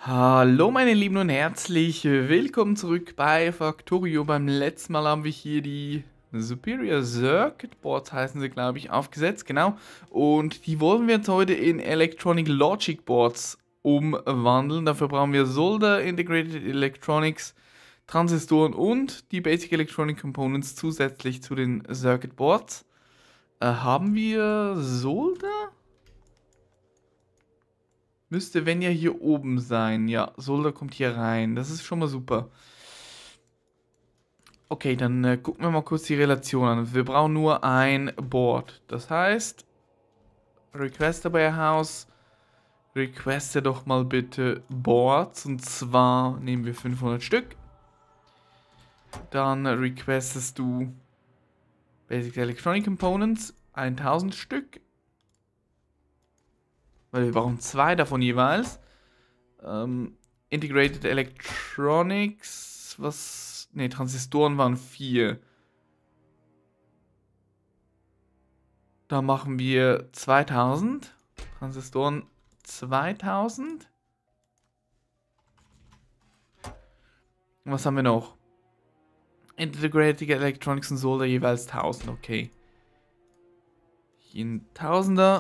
Hallo meine Lieben und herzlich willkommen zurück bei Factorio. Beim letzten Mal haben wir hier die Superior Circuit Boards, heißen sie glaube ich, aufgesetzt, genau. Und die wollen wir jetzt heute in Electronic Logic Boards umwandeln. Dafür brauchen wir Solder, Integrated Electronics, Transistoren und die Basic Electronic Components zusätzlich zu den Circuit Boards. Haben wir Solder? Müsste, wenn ja, hier oben sein. Ja, Solder kommt hier rein. Das ist schon mal super. Okay, dann gucken wir mal kurz die Relation an. Wir brauchen nur ein Board. Das heißt, Requester Warehouse, requeste doch mal bitte Boards. Und zwar nehmen wir 500 Stück. Dann requestest du Basic Electronic Components, 1000 Stück. Weil wir brauchen 2 davon jeweils. Integrated Electronics, was... Ne, Transistoren waren 4. Da machen wir 2000. Transistoren 2000. Und was haben wir noch? Integrated Electronics und Solder jeweils 1000, okay. Hier ein Tausender.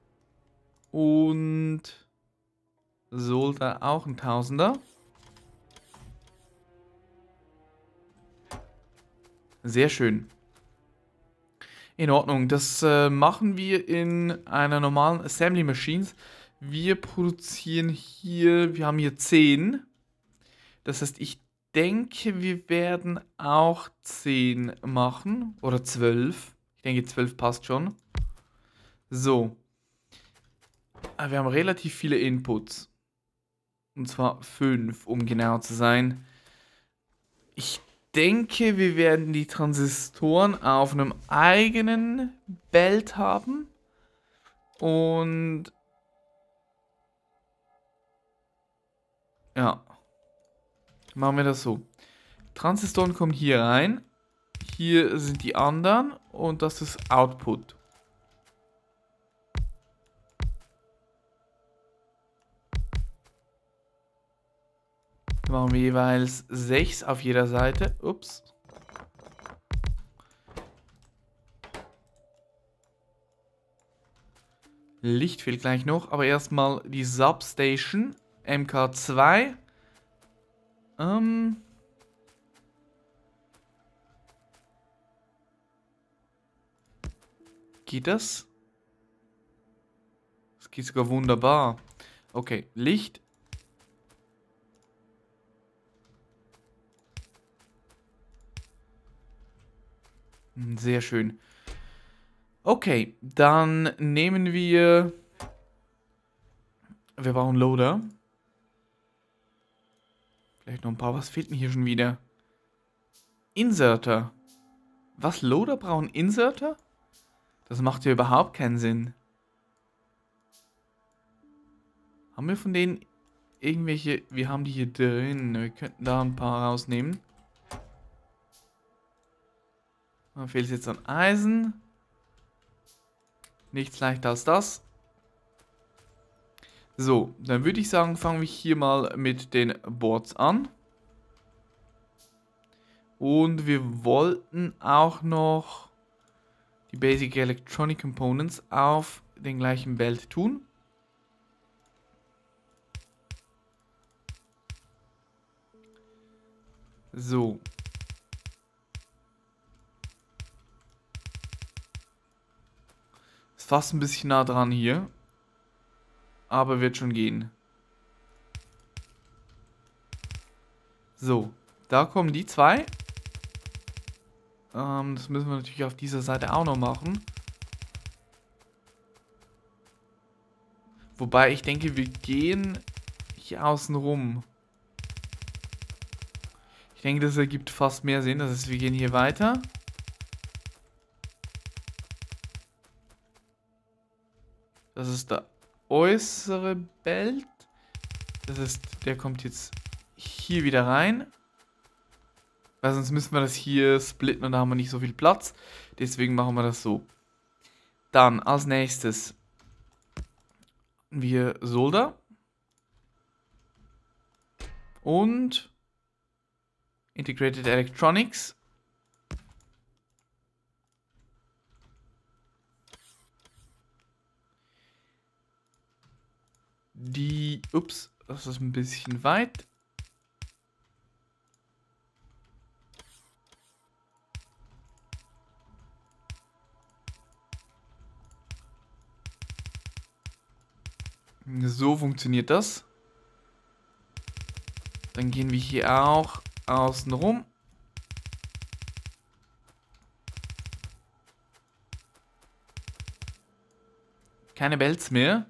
Und Solder auch ein Tausender. Sehr schön. In Ordnung, das machen wir in einer normalen Assembly Machines. Wir produzieren hier, wir haben hier 10. Das heißt, ich denke, wir werden auch 10 machen. Oder 12. Ich denke, 12 passt schon. So. Wir haben relativ viele Inputs. Und zwar 5, um genau zu sein. Ich denke, wir werden die Transistoren auf einem eigenen Belt haben. Und ja, machen wir das so. Transistoren kommen hier rein. Hier sind die anderen und das ist Output. Dann machen wir jeweils 6 auf jeder Seite. Ups. Licht fehlt gleich noch, aber erstmal die Substation MK2. Geht das? Das geht sogar wunderbar. Okay, Licht. Sehr schön. Okay, dann nehmen wir... Wir brauchen Loader. Vielleicht noch ein paar. Was fehlt mir hier schon wieder? Inserter. Was? Loader brauchen Inserter? Das macht ja überhaupt keinen Sinn. Haben wir von denen irgendwelche... Wir haben die hier drin. Wir könnten da ein paar rausnehmen. Da fehlt es jetzt an Eisen. Nichts leichter als das. So, dann würde ich sagen, fangen wir hier mal mit den Boards an. Und wir wollten auch noch die Basic Electronic Components auf den gleichen Belt tun. So. Ist fast ein bisschen nah dran hier. Aber wird schon gehen. So. Da kommen die 2. Das müssen wir natürlich auf dieser Seite auch noch machen. Wobei ich denke, wir gehen hier außen rum. Ich denke, das ergibt fast mehr Sinn. Das heißt, wir gehen hier weiter. Das ist der äußere Belt. Das ist, der kommt jetzt hier wieder rein. Weil sonst müssen wir das hier splitten und da haben wir nicht so viel Platz. Deswegen machen wir das so. Dann als nächstes wir Solder. Und Integrated Electronics. Ups, das ist ein bisschen weit. So funktioniert das. Dann gehen wir hier auch außen rum. Keine Belts mehr.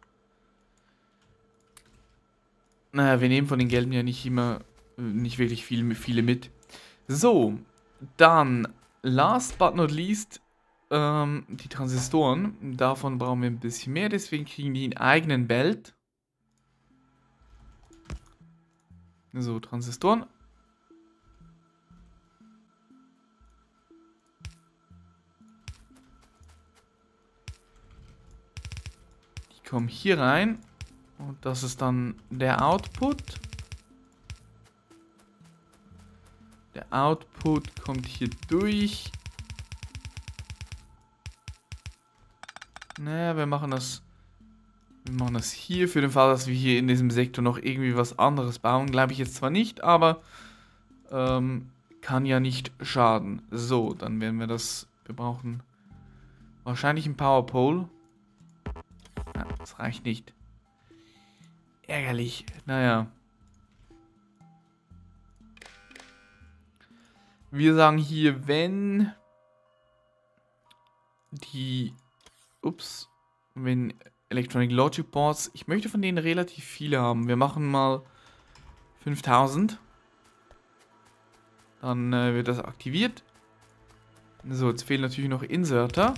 Naja, wir nehmen von den gelben ja nicht wirklich viele mit. So, dann, last but not least, die Transistoren. Davon brauchen wir ein bisschen mehr, deswegen kriegen die einen eigenen Belt. So, Transistoren. Die kommen hier rein. Und das ist dann der Output. Der Output kommt hier durch. Naja, wir machen das hier für den Fall, dass wir hier in diesem Sektor noch irgendwie was anderes bauen. Glaube ich jetzt zwar nicht, aber kann ja nicht schaden. So, dann werden wir das... Wir brauchen wahrscheinlich einen Power Pole. Ja, das reicht nicht. Ärgerlich. Naja. Wir sagen hier, wenn die... Ups. Wenn Electronic Logic Boards... Ich möchte von denen relativ viele haben. Wir machen mal 5000. Dann wird das aktiviert. So, jetzt fehlen natürlich noch Inserter.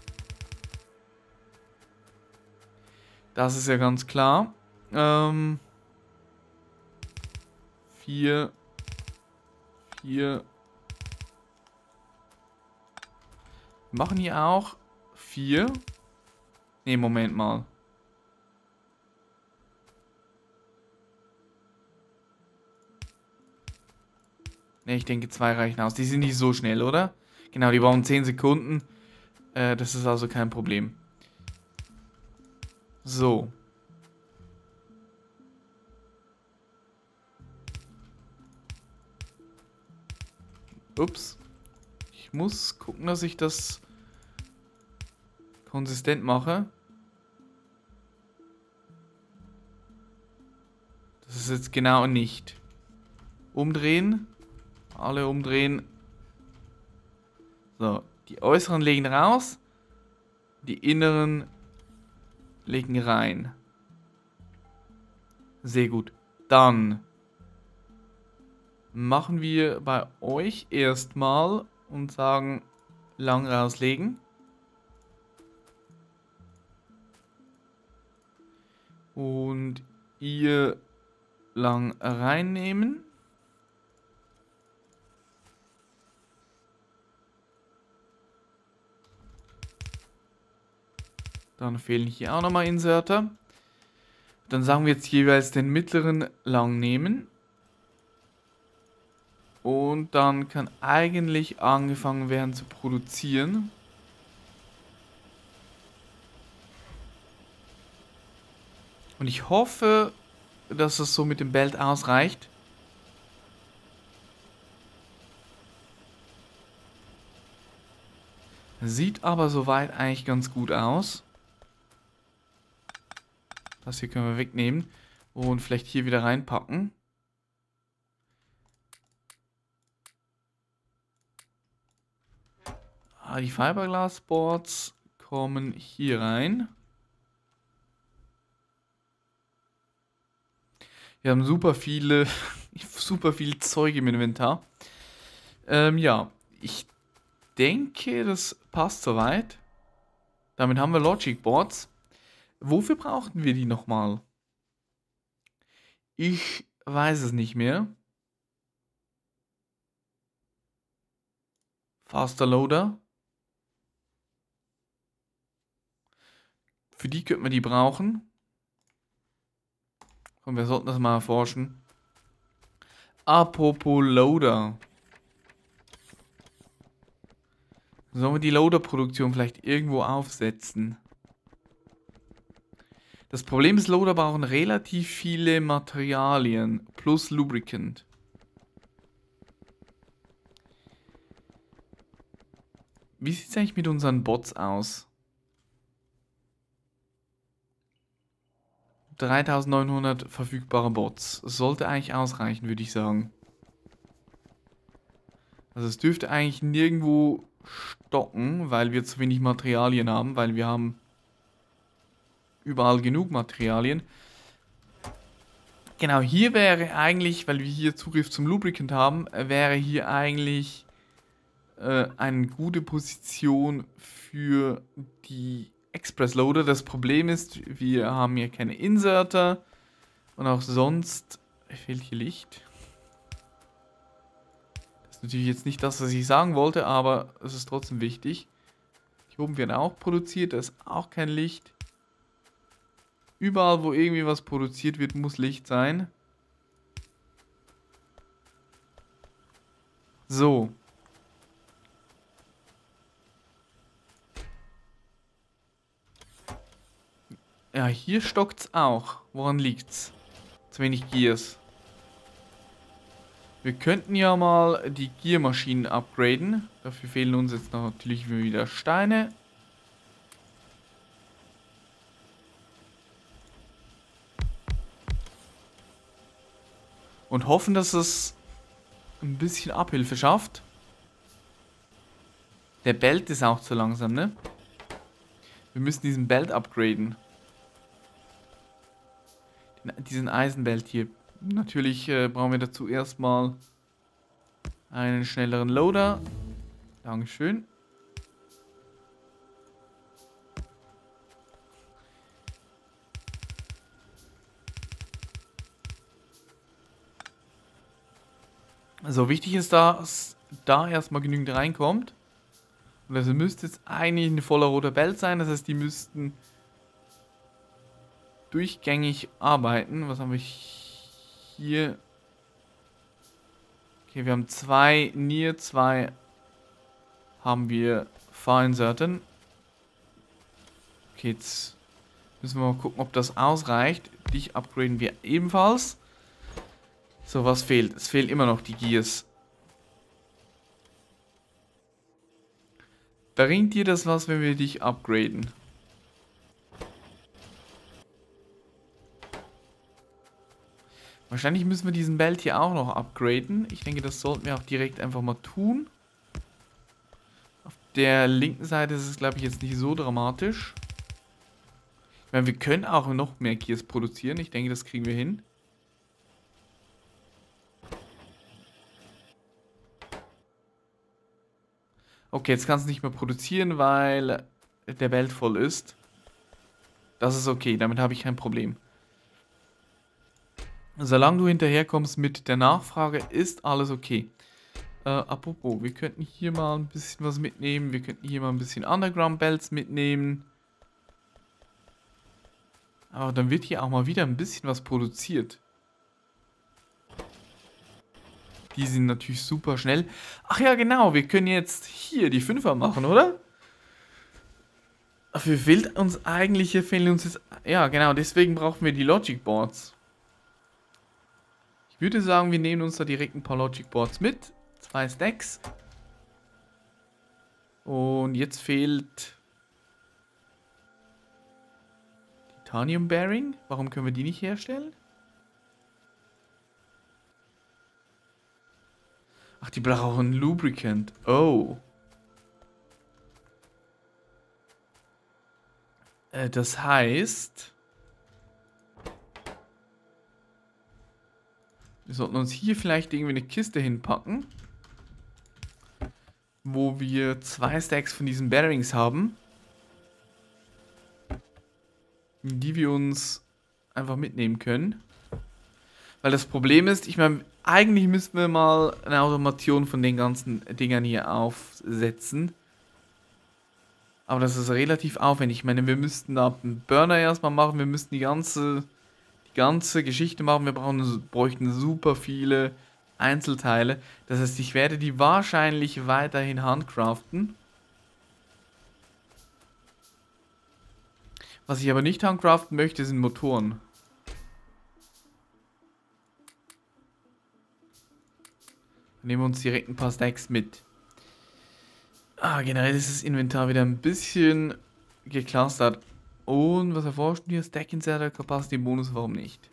Das ist ja ganz klar. 4. Wir machen hier auch 4. Ne, Moment mal. Ne, ich denke 2 reichen aus. Die sind nicht so schnell, oder? Genau, die brauchen 10 Sekunden. Das ist also kein Problem. So. Ups. Ich muss gucken, dass ich das konsistent mache. Das ist jetzt genau nicht. Umdrehen. Alle umdrehen. So, die äußeren legen raus. Die inneren legen rein. Sehr gut. Dann machen wir bei euch erstmal und sagen lang rauslegen. Und ihr lang reinnehmen. Dann fehlen hier auch nochmal Inserter. Dann sagen wir jetzt jeweils den mittleren lang nehmen. Und dann kann eigentlich angefangen werden zu produzieren. Und ich hoffe, dass es so mit dem Belt ausreicht. Sieht aber soweit eigentlich ganz gut aus. Das hier können wir wegnehmen und vielleicht hier wieder reinpacken. Die Fiberglass Boards kommen hier rein. Wir haben super viel Zeug im Inventar. Ja, ich denke, das passt soweit. Damit haben wir Logic Boards. Wofür brauchten wir die nochmal? Ich weiß es nicht mehr. Faster Loader. Für die könnten wir die brauchen. Und wir sollten das mal erforschen. Apropos Loader. Sollen wir die Loader-Produktion vielleicht irgendwo aufsetzen? Das Problem ist, Loader brauchen relativ viele Materialien plus Lubricant. Wie sieht es eigentlich mit unseren Bots aus? 3900 verfügbare Bots. Das sollte eigentlich ausreichen, würde ich sagen. Also es dürfte eigentlich nirgendwo stocken, weil wir zu wenig Materialien haben, weil wir haben überall genug Materialien. Genau, hier wäre eigentlich, weil wir hier Zugriff zum Lubricant haben, wäre hier eigentlich eine gute Position für die Express Loader. Das Problem ist, wir haben hier keine Inserter und auch sonst fehlt hier Licht. Das ist natürlich jetzt nicht das, was ich sagen wollte, aber es ist trotzdem wichtig. Hier oben wird auch produziert, da ist auch kein Licht. Überall, wo irgendwie was produziert wird, muss Licht sein. So. Ja, hier stockt's auch. Woran liegt's? Zu wenig Gears. Wir könnten ja mal die Gearmaschinen upgraden. Dafür fehlen uns jetzt noch natürlich wieder Steine. Und hoffen, dass es ein bisschen Abhilfe schafft. Der Belt ist auch zu langsam, ne? Wir müssen diesen Belt upgraden. Diesen Eisenbelt hier. Natürlich brauchen wir dazu erstmal einen schnelleren Loader. Dankeschön. So, wichtig ist, dass da erstmal genügend reinkommt. Und das müsste jetzt eigentlich ein voller roter Belt sein. Das heißt, die müssten durchgängig arbeiten. Was haben wir hier? Okay, wir haben 2 Nier, 2 haben wir Fahrinserten. Okay, jetzt müssen wir mal gucken, ob das ausreicht. Dich upgraden wir ebenfalls. So, was fehlt? Es fehlen immer noch die Gears. Bringt dir das was, wenn wir dich upgraden? Wahrscheinlich müssen wir diesen Belt hier auch noch upgraden. Ich denke, das sollten wir auch direkt einfach mal tun. Auf der linken Seite ist es, glaube ich, jetzt nicht so dramatisch. Ich meine, wir können auch noch mehr Gears produzieren. Ich denke, das kriegen wir hin. Okay, jetzt kannst du nicht mehr produzieren, weil der Belt voll ist. Das ist okay, damit habe ich kein Problem. Solange du hinterherkommst mit der Nachfrage, ist alles okay. Apropos, wir könnten hier mal ein bisschen was mitnehmen. Wir könnten hier mal ein bisschen Underground Belts mitnehmen. Aber dann wird hier auch mal wieder ein bisschen was produziert. Die sind natürlich super schnell. Ach ja, genau, wir können jetzt hier die 5er machen, oder? Dafür fehlt uns eigentlich, hier fehlen uns jetzt... Ja, genau, deswegen brauchen wir die Logic Boards. Ich würde sagen, wir nehmen uns da direkt ein paar Logic Boards mit. 2 Stacks. Und jetzt fehlt... Titanium Bearing. Warum können wir die nicht herstellen? Ach, die brauchen Lubricant. Oh. Das heißt... Wir sollten uns hier vielleicht irgendwie eine Kiste hinpacken. Wo wir 2 Stacks von diesen Bearings haben. Die wir uns einfach mitnehmen können. Weil das Problem ist, ich meine, eigentlich müssten wir mal eine Automation von den ganzen Dingern hier aufsetzen. Aber das ist relativ aufwendig. Ich meine, wir müssten da einen Burner erstmal machen. Wir müssten die ganze Geschichte machen. Wir bräuchten super viele Einzelteile. Das heißt, ich werde die wahrscheinlich weiterhin handcraften. Was ich aber nicht handcraften möchte, sind Motoren. Dann nehmen wir uns direkt ein paar Stacks mit. Generell ist das Inventar wieder ein bisschen geclustert. Und was erforscht wir? Stack Inserter, Capacity Bonus, warum nicht?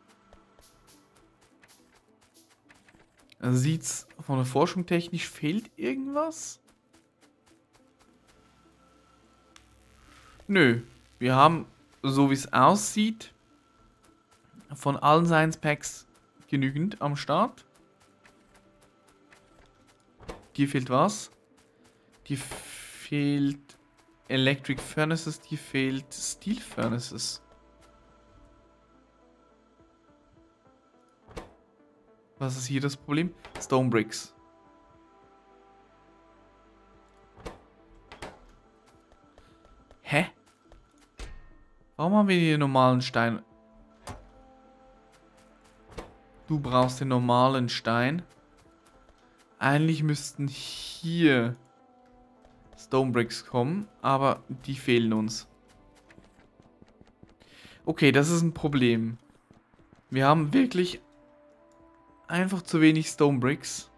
Also sieht's von der Forschung technisch, fehlt irgendwas? Nö. Wir haben, so wie es aussieht, von allen Science Packs genügend am Start. Dir fehlt was? Dir fehlt Electric Furnaces, dir fehlt Steel Furnaces. Was ist hier das Problem? Stone Bricks. Hä? Warum haben wir hier normalen Stein? Du brauchst den normalen Stein. Eigentlich müssten hier Stone Bricks kommen, aber die fehlen uns. Okay, das ist ein Problem. Wir haben wirklich einfach zu wenig Stone Bricks.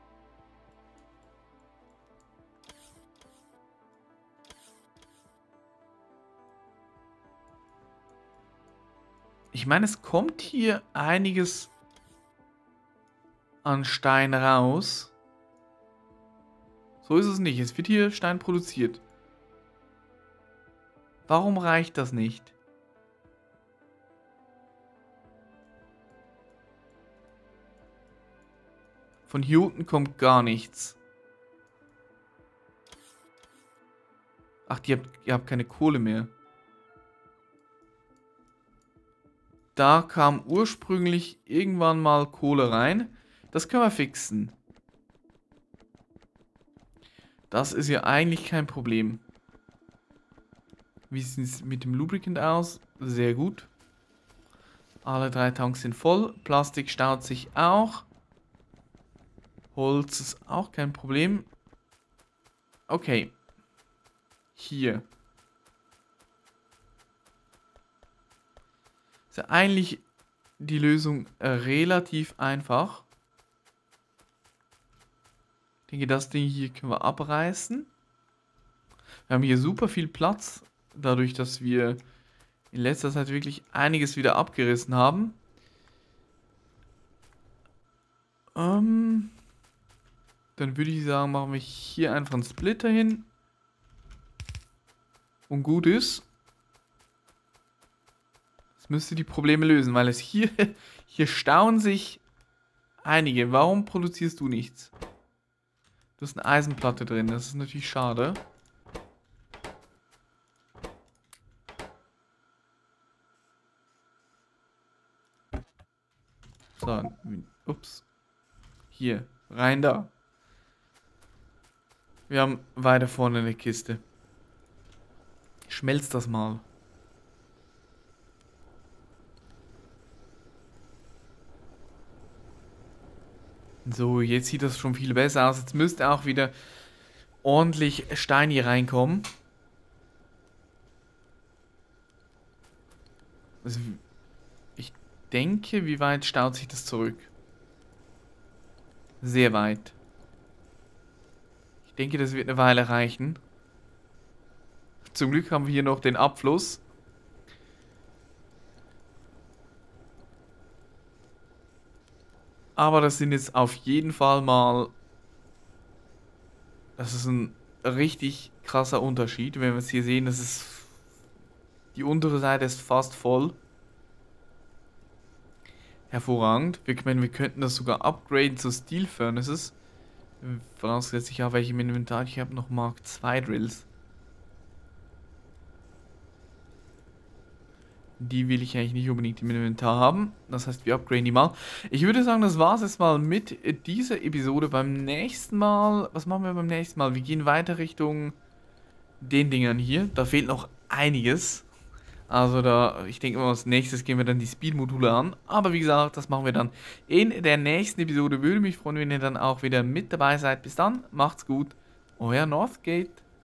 Ich meine, es kommt hier einiges an Stein raus. So ist es nicht. Es wird hier Stein produziert. Warum reicht das nicht? Von hier unten kommt gar nichts. Ach, ihr habt keine Kohle mehr. Da kam ursprünglich irgendwann mal Kohle rein. Das können wir fixen. Das ist ja eigentlich kein Problem. Wie sieht es mit dem Lubricant aus? Sehr gut. Alle 3 Tanks sind voll. Plastik staut sich auch. Holz ist auch kein Problem. Okay. Hier. Ist ja eigentlich die Lösung relativ einfach. Ich denke, das Ding hier können wir abreißen. Wir haben hier super viel Platz, dadurch, dass wir in letzter Zeit wirklich einiges wieder abgerissen haben. Dann würde ich sagen, machen wir hier einfach einen Splitter hin. Und gut ist. Das müsste die Probleme lösen, weil es hier stauen sich einige. Warum produzierst du nichts? Du hast eine Eisenplatte drin, das ist natürlich schade. So, ups. Hier, rein da. Wir haben weiter vorne eine Kiste. Schmelzt das mal. So, jetzt sieht das schon viel besser aus. Jetzt müsste auch wieder ordentlich Stein hier reinkommen. Also, ich denke, wie weit staut sich das zurück? Sehr weit. Ich denke, das wird eine Weile reichen. Zum Glück haben wir hier noch den Abfluss. Aber das sind jetzt auf jeden Fall mal... Das ist ein richtig krasser Unterschied. Wenn wir es hier sehen, das ist... Die untere Seite ist fast voll. Hervorragend. Wir könnten das sogar upgraden zu Steel Furnaces. Vorausgesetzt, ich habe welche im Inventar. Ich habe noch Mark II Drills. Die will ich eigentlich nicht unbedingt im Inventar haben. Das heißt, wir upgraden die mal. Ich würde sagen, das war es jetzt mal mit dieser Episode. Beim nächsten Mal... Was machen wir beim nächsten Mal? Wir gehen weiter Richtung den Dingern hier. Da fehlt noch einiges. Also da, ich denke mal, als nächstes gehen wir dann die Speed-Module an. Aber wie gesagt, das machen wir dann in der nächsten Episode. Würde mich freuen, wenn ihr dann auch wieder mit dabei seid. Bis dann, macht's gut. Euer Northgate.